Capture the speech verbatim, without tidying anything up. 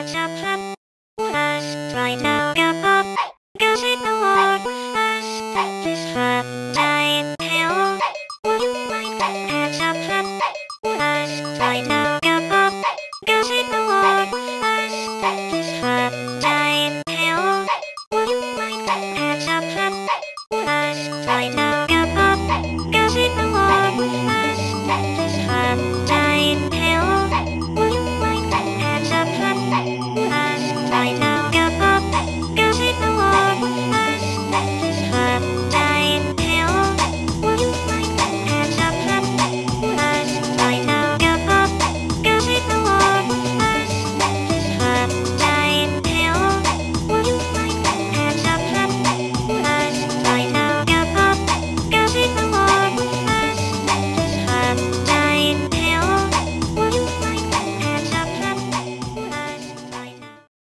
chop chop. Let's try to go up, go see the Lord.